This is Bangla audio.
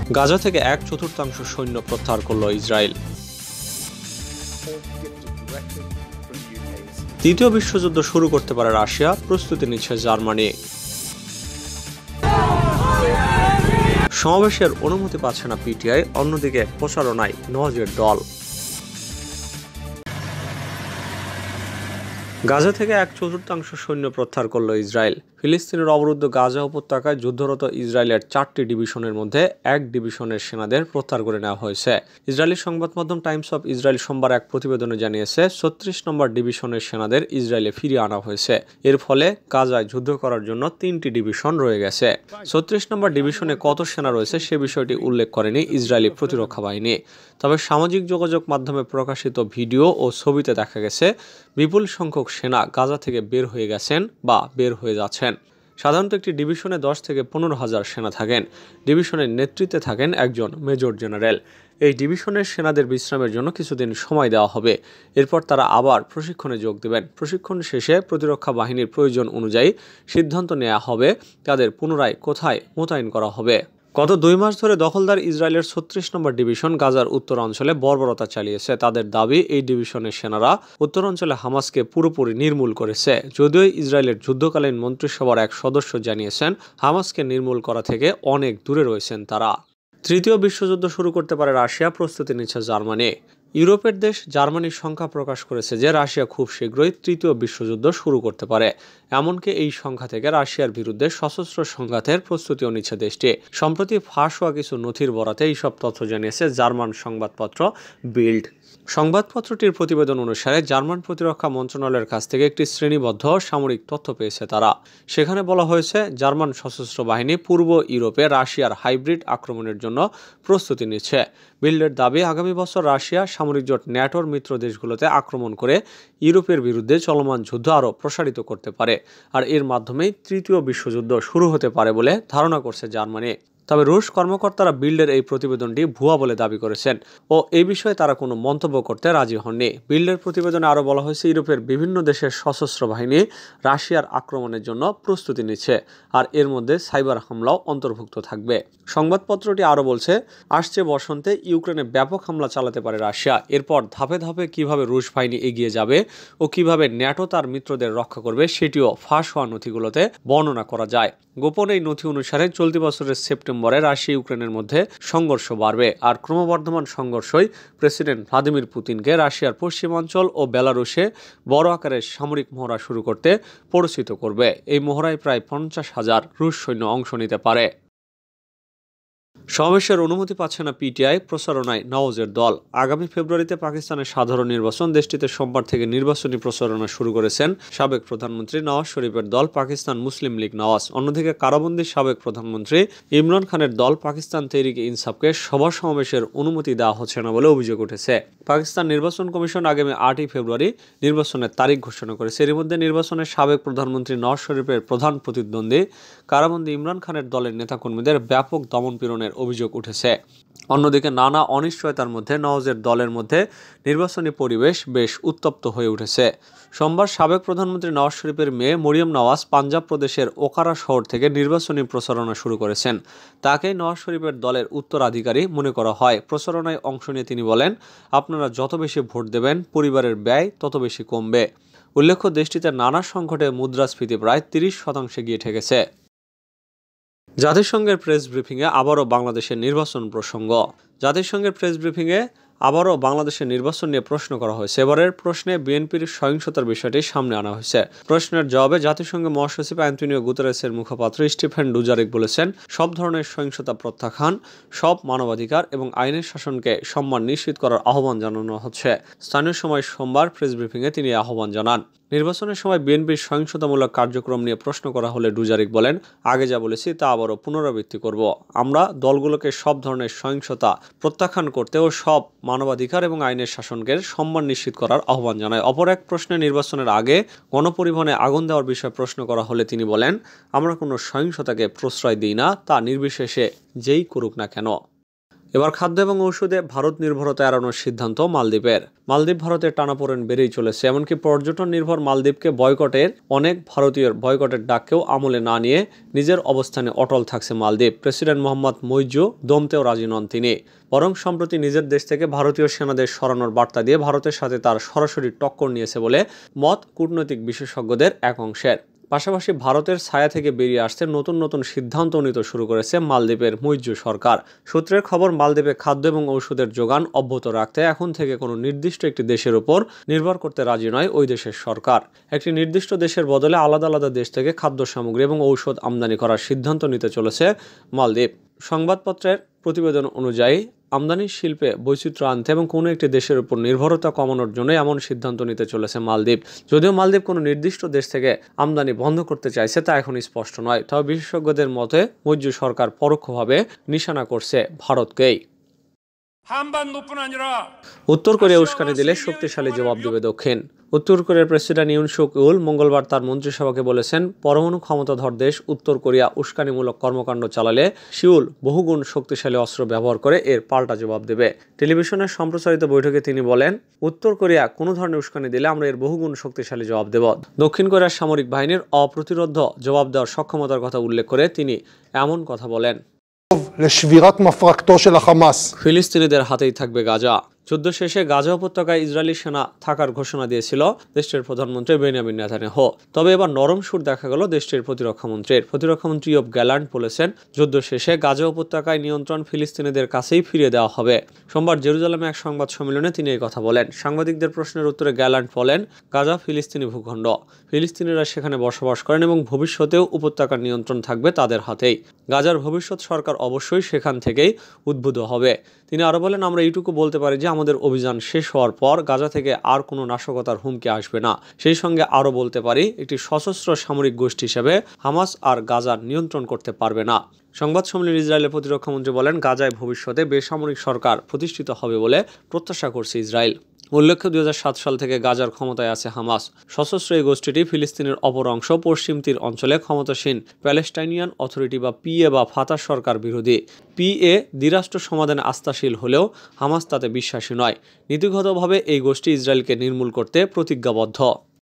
গাজা থেকে 1/4 সৈন্য প্রত্যাহার করল ইসরায়েল। তৃতীয় বিশ্বযুদ্ধ শুরু করতে পারে রাশিয়া, প্রস্তুতি নিচ্ছে জার্মানি। সমাবেশের অনুমতি পাচ্ছে না পিটিআই, অন্যদিকে প্রচারণায় নওয়াজের দল। গাজা থেকে 1/4 সৈন্য প্রত্যাহার করল ইসরায়েল। ফিলিস্তিনের অবরুদ্ধ গাজা উপত্যকায় যুদ্ধরত ইসরায়েলের 4টি ডিভিশনের মধ্যে এক ডিভিশনের সেনাদের প্রত্যাহার করে নেওয়া হয়েছে। ইসরায়েলি সংবাদ মাধ্যম টাইমস অফ ইসরায়েল সোমবার এক প্রতিবেদনে জানিয়েছে 36 নম্বর ডিভিশনের সেনাদের ইসরায়েলে ফিরিয়ে আনা হয়েছে। এর ফলে গাজায় যুদ্ধ করার জন্য 3টি ডিভিশন রয়ে গেছে। 36 নম্বর ডিভিশনে কত সেনা রয়েছে সে বিষয়টি উল্লেখ করেনি ইসরায়েলি প্রতিরক্ষা বাহিনী। তবে সামাজিক যোগাযোগ মাধ্যমে প্রকাশিত ভিডিও ও ছবিতে দেখা গেছে বিপুল সংখ্যক সেনা গাজা থেকে বের হয়ে গেছেন বা বের হয়ে যাচ্ছেন। সাধারণত একটি ডিভিশনে 10 থেকে 15,000 সেনা থাকেন। ডিভিশনের নেতৃত্বে থাকেন একজন মেজর জেনারেল। এই ডিভিশনের সেনাদের বিশ্রামের জন্য কিছুদিন সময় দেওয়া হবে। এরপর তারা আবার প্রশিক্ষণে যোগ দেবেন। প্রশিক্ষণ শেষে প্রতিরক্ষা বাহিনীর প্রয়োজন অনুযায়ী সিদ্ধান্ত নেওয়া হবে তাদের পুনরায় কোথায় মোতায়েন করা হবে। গত 2 মাস ধরে দখলদার ইসরায়েলের 36 নম্বর ডিভিশন গাজার উত্তরাঞ্চলে বর্বরতা চালিয়েছে। তাদের দাবি এই ডিভিশনের সেনারা উত্তরাঞ্চলে হামাসকে পুরোপুরি নির্মূল করেছে। যদিও ইসরায়েলের যুদ্ধকালীন মন্ত্রিসভার এক সদস্য জানিয়েছেন হামাসকে নির্মূল করা থেকে অনেক দূরে রয়েছেন তারা। তৃতীয় বিশ্বযুদ্ধ শুরু করতে পারে রাশিয়া, প্রস্তুতি নিচ্ছে জার্মানি। ইউরোপের দেশ জার্মানি সংখ্যা প্রকাশ করেছে যে রাশিয়া খুব শীঘ্রই তৃতীয় বিশ্বযুদ্ধ শুরু করতে পারে। এমনকি এই সংখ্যা থেকে রাশিয়ার বিরুদ্ধে সশস্ত্র সংঘাতের প্রস্তুতিও নিচ্ছে দেশটি। সম্প্রতি ফাঁস হওয়া কিছু নথির বরাতে এইসব তথ্য জানিয়েছে জার্মান সংবাদপত্র বিল্ড। সংবাদপত্রটির প্রতিবেদন অনুসারে জার্মান প্রতিরক্ষা মন্ত্রণালয়ের কাছ থেকে একটি শ্রেণীবদ্ধ সামরিক তথ্য পেয়েছে তারা। সেখানে বলা হয়েছে জার্মান সশস্ত্র বাহিনী পূর্ব ইউরোপে রাশিয়ার হাইব্রিড আক্রমণের জন্য প্রস্তুতি নিচ্ছে। বিল্ডের দাবি আগামী বছর রাশিয়া সামরিক জোট ন্যাটোর মিত্র দেশগুলোতে আক্রমণ করে ইউরোপের বিরুদ্ধে চলমান যুদ্ধ আরও প্রসারিত করতে পারে। আর এর মাধ্যমেই তৃতীয় বিশ্বযুদ্ধ শুরু হতে পারে বলে ধারণা করছে জার্মানি। তবে রুশ কর্মকর্তারা বিল্ডের এই প্রতিবেদনটি ভুয়া বলে দাবি করেছেন ও এই বিষয়ে তারা কোনো মন্তব্য করতে রাজি হননি। বিল্ডের প্রতিবেদনে আরও বলা হয়েছে ইউরোপের বিভিন্ন দেশের সশস্ত্র বাহিনী রাশিয়ার আক্রমণের জন্য প্রস্তুতি নিচ্ছে, আর এর মধ্যে সাইবার হামলাও অন্তর্ভুক্ত থাকবে। সংবাদপত্রটি আরও বলছে আসছে বসন্তে ইউক্রেনে ব্যাপক হামলা চালাতে পারে রাশিয়া। এরপর ধাপে ধাপে কিভাবে রুশ বাহিনী এগিয়ে যাবে ও কিভাবে ন্যাটো তার মিত্রদের রক্ষা করবে সেটিও ফাঁস হওয়া নথিগুলোতে বর্ণনা করা যায়। গোপন এই নথি অনুসারে চলতি বছরের সেপ্টেম্বরে রাশিয়া ইউক্রেনের মধ্যে সংঘর্ষ বাড়বে, আর ক্রমবর্ধমান সংঘর্ষই প্রেসিডেন্ট ভ্লাদিমির পুতিনকে রাশিয়ার পশ্চিমাঞ্চল ও বেলারুশে বড় আকারের সামরিক মহড়া শুরু করতে প্ররোচিত করবে। এই মহড়ায় প্রায় 50,000 রুশ সৈন্য অংশ নিতে পারে। সমাবেশের অনুমতি পাচ্ছে না পিটিআই, প্রচারণায় নওয়াজের দল। আগামী ফেব্রুয়ারিতে পাকিস্তানের সাধারণ নির্বাচন। দেশটিতে সোমবার থেকে নির্বাচনী প্রচারণা শুরু করেছেন সাবেক প্রধানমন্ত্রী নওয়াজ শরীফের দল পাকিস্তান মুসলিম লীগ নওয়াজ। অন্যদিকে কারাবন্দী সাবেক প্রধানমন্ত্রী ইমরান খানের দল পাকিস্তান তেহরিক ইনসাফকে সভা সমাবেশের অনুমতি দেওয়া হচ্ছে না বলে অভিযোগ উঠেছে। পাকিস্তান নির্বাচন কমিশন আগামী 8ই ফেব্রুয়ারি নির্বাচনের তারিখ ঘোষণা করেছে। এর মধ্যে নির্বাচনের সাবেক প্রধানমন্ত্রী নওয়াজ শরীফের প্রধান প্রতিদ্বন্দ্বী কারাবন্দী ইমরান খানের দলের নেতাকর্মীদের ব্যাপক দমনপীড়নের অভিযোগ উঠেছে। অন্যদিকে নানা অনিশ্চয়তার মধ্যে নওয়াজের দলের মধ্যে নির্বাচনী পরিবেশ বেশ উত্তপ্ত হয়ে উঠেছে। সোমবার সাবেক প্রধানমন্ত্রী নওয়াজ শরীফের মেয়ে মরিয়ম নওয়াজ পাঞ্জাব প্রদেশের ওকারা শহর থেকে নির্বাচনী প্রচারণা শুরু করেছেন। তাকে নওয়াজ শরীফের দলের উত্তরাধিকারী মনে করা হয়। প্রচারণায় অংশ নিয়ে তিনি বলেন, আপনারা যত বেশি ভোট দেবেন পরিবারের ব্যয় তত বেশি কমবে। উল্লেখ্য দেশটিতে নানা সংকটে মুদ্রাস্ফীতি প্রায় 30% গিয়ে ঠেকেছে। জাতিসংঘের প্রেস ব্রিফিংয়ে আবারও বাংলাদেশের নির্বাচন প্রসঙ্গ। জাতিসংঘের প্রেস ব্রিফিংয়ে আবারও বাংলাদেশের নির্বাচন নিয়ে প্রশ্ন করা হয়েছে। এবারের প্রশ্নে বিএনপির সহিংসতার বিষয়টি সামনে আনা হয়েছে। প্রশ্নের জবাবে জাতিসংঘের মহাসচিব অ্যান্টোনিও গুতেরেসের মুখপাত্র স্টিফেন ডুজারিক বলেছেন, সব ধরনের সহিংসতা প্রত্যাখ্যান, সব মানবাধিকার এবং আইনের শাসনকে সম্মান নিশ্চিত করার আহ্বান জানানো হচ্ছে। স্থানীয় সময় সোমবার প্রেস ব্রিফিংয়ে তিনি আহ্বান জানান। নির্বাচনের সময় বিএনপির সহিংসতামূলক কার্যক্রম নিয়ে প্রশ্ন করা হলে ডুজারিক বলেন, আগে যা বলেছি তা আবারও পুনরাবৃত্তি করব। আমরা দলগুলোকে সব ধরনের সহিংসতা প্রত্যাখ্যান করতে ও সব মানবাধিকার এবং আইনের শাসনকে সম্মান নিশ্চিত করার আহ্বান জানায়। অপর এক প্রশ্নে নির্বাচনের আগে গণপরিবহনে আগুন দেওয়ার বিষয়ে প্রশ্ন করা হলে তিনি বলেন, আমরা কোনো সহিংসতাকে প্রশ্রয় দিই না, তা নির্বিশেষে যেই করুক না কেন। এবার খাদ্য এবং ঔষধে ভারত নির্ভরতা এড়ানোর সিদ্ধান্ত মালদ্বীপের। মালদ্বীপ ভারতের টানাপোড়েন বেড়েই চলেছে, এমনকি পর্যটন নির্ভর মালদ্বীপকে বয়কটের অনেক ভারতীয় বয়কটের ডাককেও আমলে না নিয়ে নিজের অবস্থানে অটল থাকছে মালদ্বীপ। প্রেসিডেন্ট মোহাম্মদ মুইজ্জু দমতেও রাজি নন তিনি, বরং সম্প্রতি নিজের দেশ থেকে ভারতীয় সেনাদের সরানোর বার্তা দিয়ে ভারতের সাথে তার সরাসরি টক্কর নিয়েছে বলে মত কূটনৈতিক বিশেষজ্ঞদের এক অংশের। পাশাপাশি ভারতের ছায়া থেকে বেরিয়ে আসতে নতুন নতুন সিদ্ধান্ত নিতে শুরু করেছে মালদ্বীপের মুইজ্জু সরকার। সূত্রের খবর, মালদ্বীপে খাদ্য এবং ঔষধের যোগান অব্যাহত রাখতে এখন থেকে কোনো নির্দিষ্ট একটি দেশের উপর নির্ভর করতে রাজি নয় ওই দেশের সরকার। একটি নির্দিষ্ট দেশের বদলে আলাদা আলাদা দেশ থেকে খাদ্য সামগ্রী এবং ঔষধ আমদানি করার সিদ্ধান্ত নিতে চলেছে মালদ্বীপ। সংবাদপত্রের প্রতিবেদন অনুযায়ী আমদানি শিল্পে বৈচিত্র্য আনতে এবং কোনো একটি দেশের উপর নির্ভরতা কমানোর জন্য এমন সিদ্ধান্ত নিতে চলেছে মালদ্বীপ। যদিও মালদ্বীপ কোনো নির্দিষ্ট দেশ থেকে আমদানি বন্ধ করতে চাইছে তা এখন স্পষ্ট নয়, তবে বিশেষজ্ঞদের মতে মুইজ্জু সরকার পরোক্ষভাবে নিশানা করছে ভারতকেই। উত্তর কোরিয়া উস্কানি দিলে শক্তিশালী জবাব দেবে দক্ষিণ। উত্তর কোরিয়ার প্রেসিডেন্ট ইউন সুক ইউল মঙ্গলবার তার মন্ত্রিসভাকে বলেছেন, পরমাণু ক্ষমতাধর দেশ উত্তর কোরিয়া উস্কানিমূলক কর্মকাণ্ড চালালে সিউল বহুগুণ শক্তিশালী অস্ত্র ব্যবহার করে এর পাল্টা জবাব দেবে। টেলিভিশনের সম্প্রচারিত বৈঠকে তিনি বলেন, উত্তর কোরিয়া কোনো ধরনের উস্কানি দিলে আমরা এর বহুগুণ শক্তিশালী জবাব দেব। দক্ষিণ কোরিয়ার সামরিক বাহিনীর অপ্রতিরোধ্য জবাব দেওয়ার সক্ষমতার কথা উল্লেখ করে তিনি এমন কথা বলেন, ফিলিস্তিনিদের হাতেই থাকবে গাজা। যুদ্ধ শেষে গাজা উপত্যকায় ইসরায়েলি সেনা থাকার ঘোষণা দিয়েছিল দেশটির প্রধানমন্ত্রী বেনিয়ামিন নেতানিয়াহু। তবে এবার নরম সুর দেখা গেল দেশটির প্রতিরক্ষামন্ত্রী ইয়োব গ্যালান্ট বলেছেন, যুদ্ধ শেষে গাজা উপত্যকায় নিয়ন্ত্রণ ফিলিস্তিনিদের কাছেই ফিরিয়ে দেওয়া হবে। সোমবার জেরুজালেমে এক সংবাদ সম্মেলনে তিনি এই কথা বলেন। সাংবাদিকদের প্রশ্নের উত্তরে গ্যালান্ট বলেন, গাজা ফিলিস্তিনি ভূখণ্ড, ফিলিস্তিনিরা সেখানে বসবাস করেন এবং ভবিষ্যতেও উপত্যকার নিয়ন্ত্রণ থাকবে তাদের হাতেই। গাজার ভবিষ্যৎ সরকার অবশ্যই সেখান থেকেই উদ্ভূত হবে। তিনি আরো বলেন, আমরা এইটুকু বলতে পারি যে আমাদের অভিযান শেষ হওয়ার পর গাজা থেকে আর কোনো নাশকতার হুমকি আসবে না। সেই সঙ্গে আরো বলতে পারি, একটি সশস্ত্র সামরিক গোষ্ঠী হিসেবে হামাস আর গাজার নিয়ন্ত্রণ করতে পারবে না। সংবাদ সম্মেলনে ইসরায়েলের প্রতিরক্ষামন্ত্রী বলেন, গাজায় ভবিষ্যতে বেসামরিক সরকার প্রতিষ্ঠিত হবে বলে প্রত্যাশা করছে ইসরায়েল। উল্লেখ্য, 2007 সাল থেকে গাজার ক্ষমতায় আছে হামাস। সশস্ত্র এই গোষ্ঠীটি ফিলিস্তিনের অপর অংশ পশ্চিম তীর অঞ্চলে ক্ষমতাসীন প্যালেস্টাইনিয়ান অথরিটি বা পিএ বা ফাতাহ সরকার বিরোধী। পিএ দ্বিরাষ্ট্র সমাধানে আস্থাশীল হলেও হামাস তাতে বিশ্বাসী নয়। নীতিগতভাবে এই গোষ্ঠী ইসরায়েলকে নির্মূল করতে প্রতিজ্ঞাবদ্ধ।